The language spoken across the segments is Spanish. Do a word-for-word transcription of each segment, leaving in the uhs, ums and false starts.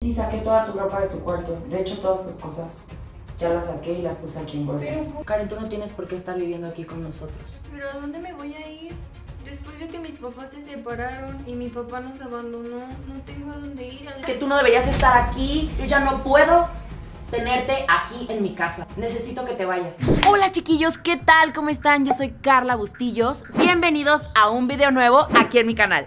Sí, saqué toda tu ropa de tu cuarto. De hecho, todas tus cosas. Ya las saqué y las puse aquí en bolsas. Pero... Karen, tú no tienes por qué estar viviendo aquí con nosotros. ¿Pero a dónde me voy a ir? Después de que mis papás se separaron y mi papá nos abandonó, no tengo a dónde ir. Que tú no deberías estar aquí. Yo ya no puedo tenerte aquí en mi casa. Necesito que te vayas. Hola chiquillos, ¿qué tal? ¿Cómo están? Yo soy Carla Bustillos. Bienvenidos a un video nuevo aquí en mi canal.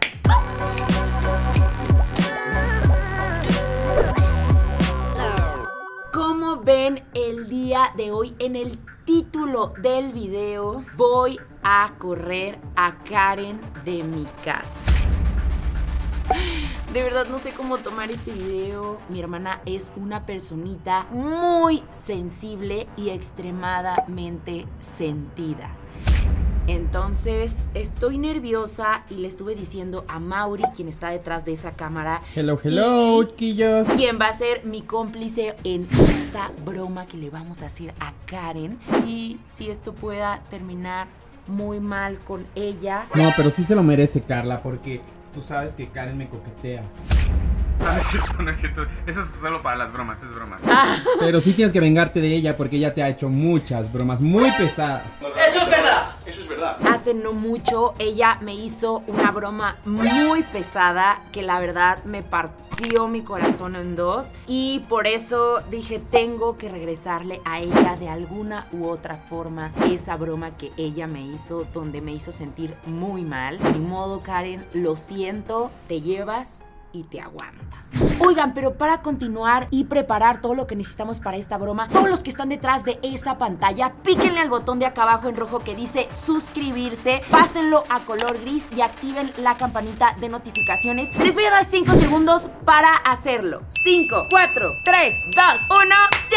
Como ven el día de hoy en el título del video, voy a correr a Karen de mi casa. De verdad no sé cómo tomar este video. Mi hermana es una personita muy sensible y extremadamente sentida. Entonces estoy nerviosa y le estuve diciendo a Mauri, quien está detrás de esa cámara, hello, hello, chiquillos, quien va a ser mi cómplice en esta broma que le vamos a hacer a Karen. Y si esto pueda terminar muy mal con ella. No, pero sí se lo merece, Carla, porque tú sabes que Karen me coquetea. No, no es cierto, no es cierto. Eso es solo para las bromas, es broma. Ah. Pero sí tienes que vengarte de ella porque ella te ha hecho muchas bromas muy pesadas. Eso es verdad. Eso es verdad. Hace no mucho ella me hizo una broma muy pesada que la verdad me partió mi corazón en dos. Y por eso dije, tengo que regresarle a ella de alguna u otra forma esa broma que ella me hizo, donde me hizo sentir muy mal. Ni modo, Karen, lo siento, te llevas y te aguantas. Oigan, pero para continuar y preparar todo lo que necesitamos para esta broma, todos los que están detrás de esa pantalla, píquenle al botón de acá abajo en rojo que dice suscribirse, pásenlo a color gris y activen la campanita de notificaciones. Les voy a dar cinco segundos para hacerlo. cinco, cuatro, tres, dos, uno.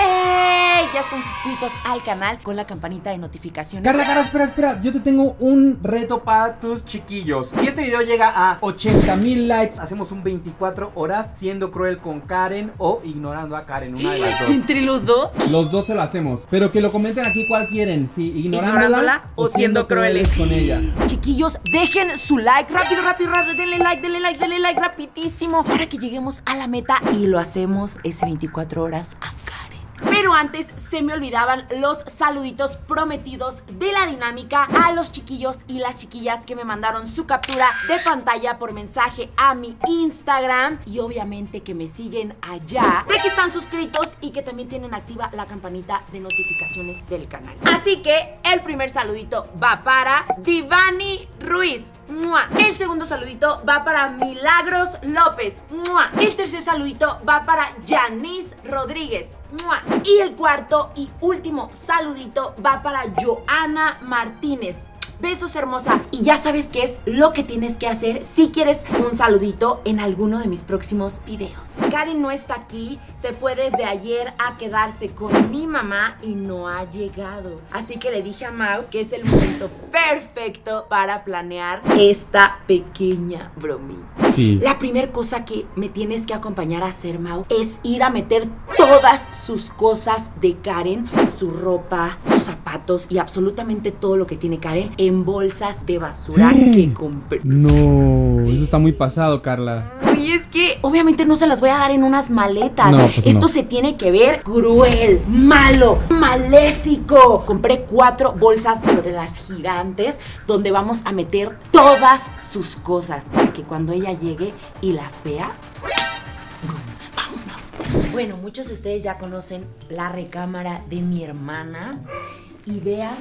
¡Yay! Ya están suscritos al canal con la campanita de notificaciones. Carla, Carla, espera, espera. Yo te tengo un reto para tus chiquillos. Si este video llega a ochenta mil likes, hacemos un veinticuatro horas siendo cruel con Karen o ignorando a Karen, una de las dos. ¿Entre los dos? Los dos se lo hacemos. Pero que lo comenten aquí cuál quieren. Si ignorándola, ignorándola o siendo crueles con ella. Chiquillos, dejen su like. Rápido, rápido, rápido. Denle like, denle like, denle like rapidísimo para que lleguemos a la meta y lo hacemos ese veinticuatro horas a Karen. Pero antes se me olvidaban los saluditos prometidos de la dinámica a los chiquillos y las chiquillas que me mandaron su captura de pantalla por mensaje a mi Instagram. Y obviamente que me siguen allá, de que están suscritos y que también tienen activa la campanita de notificaciones del canal. Así que el primer saludito va para Divani Ruiz. ¡Mua! El segundo saludito va para Milagros López. ¡Mua! El tercer saludito va para Yanis Rodríguez. ¡Mua! Y el cuarto y último saludito va para Joana Martínez. Besos, hermosa. Y ya sabes qué es lo que tienes que hacer si quieres un saludito en alguno de mis próximos videos. Karen no está aquí, se fue desde ayer a quedarse con mi mamá y no ha llegado. Así que le dije a Mau que es el momento perfecto para planear esta pequeña bromita. Sí. La primera cosa que me tienes que acompañar a hacer, Mau, es ir a meter todas sus cosas de Karen, su ropa, sus zapatos y absolutamente todo lo que tiene Karen en bolsas de basura que compré. No, eso está muy pasado, Carla. Y es que obviamente no se las voy a dar en unas maletas. No, pues Esto no. se tiene que ver cruel, malo, maléfico. Compré cuatro bolsas, pero de las gigantes, donde vamos a meter todas sus cosas para que cuando ella llegue y las vea, vamos, vamos. Bueno, muchos de ustedes ya conocen la recámara de mi hermana y vean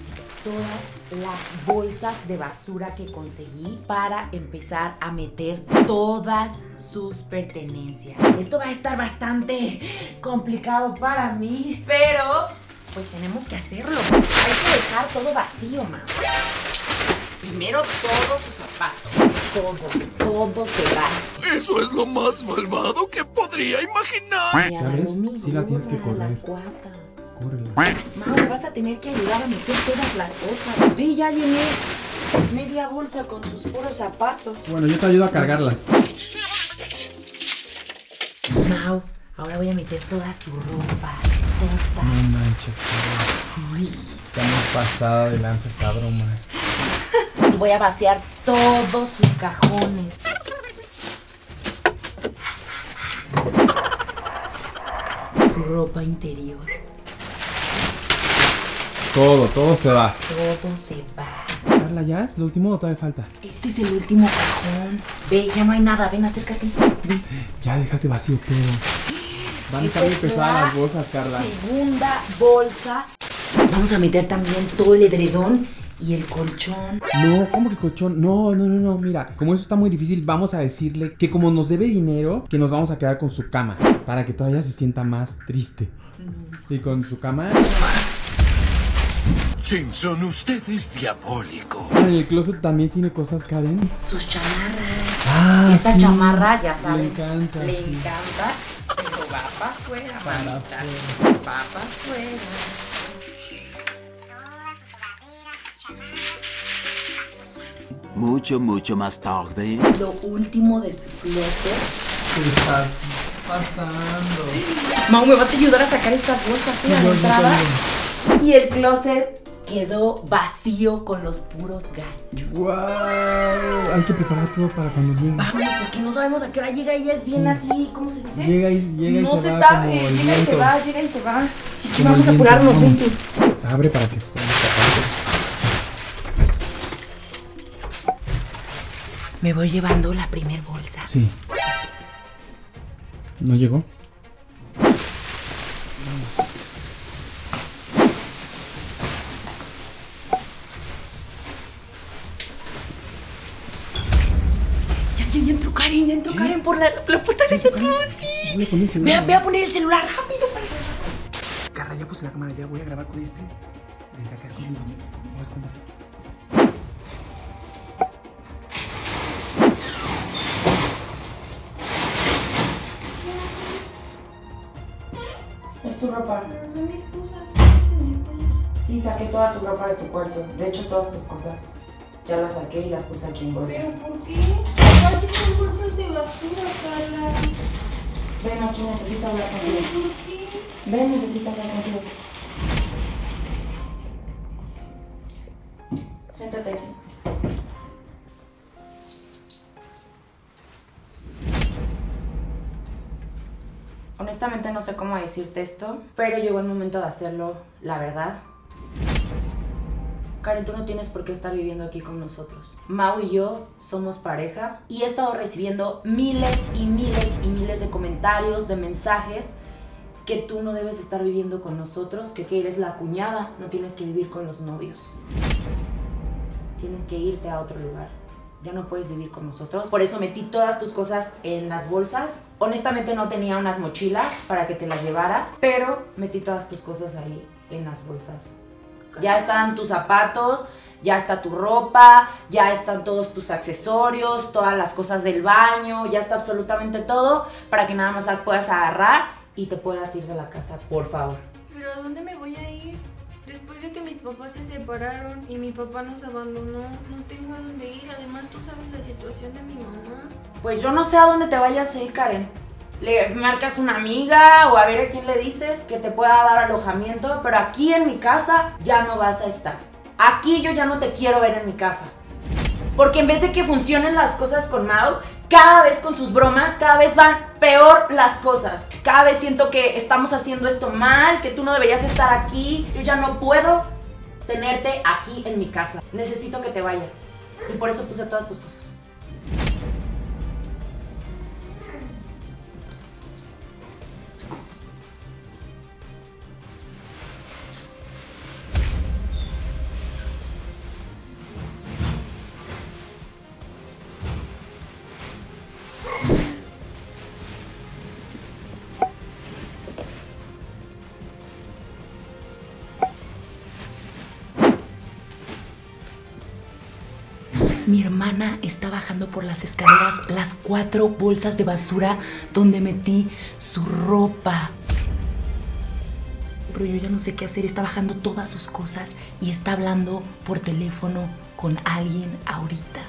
todas las bolsas de basura que conseguí para empezar a meter todas sus pertenencias. Esto va a estar bastante complicado para mí, pero pues tenemos que hacerlo. Hay que dejar todo vacío, mamá. Primero todos sus zapatos, todo, todo se va. Eso es lo más malvado que podría imaginar. ¿Ya ves? Sí la tienes que correr. Córrele. Mau, vas a tener que ayudar a meter todas las cosas. Ve, ya llené media bolsa con sus puros zapatos. Bueno, yo te ayudo a cargarlas. Mau, ahora voy a meter toda su ropa. Toda. No manches, Carla. Está muy pasada de lanza esta broma. Y voy a vaciar todos sus cajones. su ropa interior. Todo, todo se va. Todo se va. Carla, ¿ya es lo último o todavía falta? Este es el último cajón. Ve, ya no hay nada. Ven, acércate. Ven. Ya dejaste vacío todo. Van a estar muy pesadas las bolsas, Carla. Segunda bolsa. Vamos a meter también todo el edredón y el colchón. No, ¿cómo que colchón? No, no, no, no, mira, como eso está muy difícil, vamos a decirle que como nos debe dinero, que nos vamos a quedar con su cama, para que todavía se sienta más triste. Mm. Y con su cama... Simpson, usted es diabólico. En el closet también tiene cosas, Karen. Sus chamarras. Ah, Esta sí. chamarra, ya saben. Le encanta. Le sí. encanta. Pero va para afuera, Para mamita. afuera. Va para afuera. Mucho, mucho más tarde. Lo último de su closet. ¿Qué estás pasando? Mau, ¿me vas a ayudar a sacar estas bolsas de la entrada? Y el closet quedó vacío con los puros ganchos. ¡Wow! Hay que preparar todo para cuando llegue. Vamos, porque no sabemos a qué hora llega. Ella es bien sí. así, ¿cómo se dice? Llega y, llega no y se, se va sabe, como el llega y viento. se va, llega y se va. Así que Como vamos a el viento, apurarnos, vamos. vente. Abre para que podamos tapar. Me voy llevando la primer bolsa. Sí. ¿No llegó? Ya, ya, ya entró Karen, ya entró ¿Qué? Karen por la, la puerta de adentro. Sí. Voy a poner el celular. Ve, a- ve a poner el celular rápido para grabar. Carla, ya puse la cámara, ya voy a grabar con este. Desde acá escondido. Voy a esconder. Es tu ropa. Pero son mis cosas, ¿qué son mis cosas? Sí, saqué toda tu ropa de tu cuarto. De hecho, todas tus cosas. Ya las saqué y las puse aquí en bolsas. ¿Pero por qué? Aparte son bolsas de basura, Carla. Ven aquí, necesito hablar ¿Pero contigo. por qué? Ven, necesito hablar contigo. Siéntate aquí. Honestamente no sé cómo decirte esto, pero llegó el momento de hacerlo, la verdad. Karen, tú no tienes por qué estar viviendo aquí con nosotros. Mau y yo somos pareja y he estado recibiendo miles y miles y miles de comentarios, de mensajes que tú no debes estar viviendo con nosotros, que, que eres la cuñada, no tienes que vivir con los novios. Tienes que irte a otro lugar. Ya no puedes vivir con nosotros. Por eso metí todas tus cosas en las bolsas. Honestamente no tenía unas mochilas para que te las llevaras, pero metí todas tus cosas ahí en las bolsas. Ya están tus zapatos, ya está tu ropa, ya están todos tus accesorios, todas las cosas del baño, ya está absolutamente todo para que nada más las puedas agarrar y te puedas ir de la casa, por favor. ¿Pero a dónde me voy a ir? Después de que mis papás se separaron y mi papá nos abandonó, no tengo a dónde ir. Además, tú sabes la situación de mi mamá. Pues yo no sé a dónde te vayas a ir, Karen. Le marcas una amiga o a ver a quién le dices que te pueda dar alojamiento, pero aquí en mi casa ya no vas a estar. Aquí yo ya no te quiero ver en mi casa. Porque en vez de que funcionen las cosas con Mau, cada vez con sus bromas, cada vez van peor las cosas. Cada vez siento que estamos haciendo esto mal, que tú no deberías estar aquí. Yo ya no puedo tenerte aquí en mi casa. Necesito que te vayas. Y por eso puse todas tus cosas. Mi hermana está bajando por las escaleras las cuatro bolsas de basura donde metí su ropa. Pero yo ya no sé qué hacer. Está bajando todas sus cosas y está hablando por teléfono con alguien ahorita.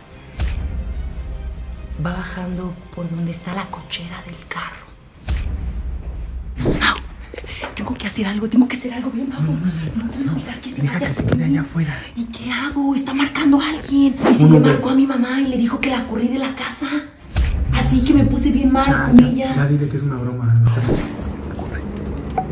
Va bajando por donde está la cochera del carro. ¡Mau! Tengo que hacer algo, tengo que hacer algo bien, vamos. No puedo dejar que se Deja vaya que se así. vaya allá afuera. ¿Y qué hago? Está marcando a alguien. Y si le marcó a mi mamá y le dijo que la corrí de la casa. Así que me puse bien mal Ya, con ya, ella. ya dile que es una broma. No te...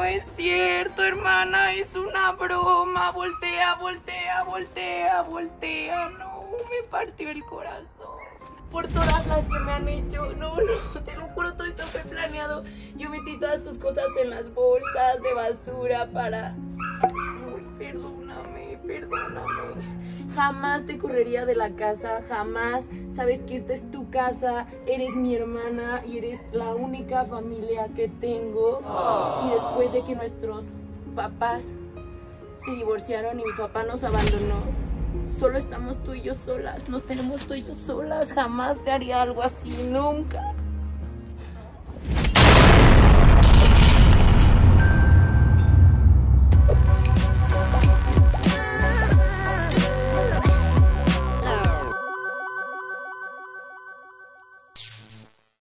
no es cierto, hermana, es una broma. Voltea, voltea, voltea, voltea. No, me partió el corazón. Por todas las que me han hecho. No, no, te lo juro, todo esto fue planeado. Yo metí todas tus cosas en las bolsas de basura para... Uy, perdóname, perdóname. Jamás te correría de la casa, jamás. Sabes que esta es tu casa, eres mi hermana y eres la única familia que tengo. Oh. Y después de que nuestros papás se divorciaron y mi papá nos abandonó, solo estamos tú y yo solas, nos tenemos tú y yo solas. Jamás te haría algo así, nunca.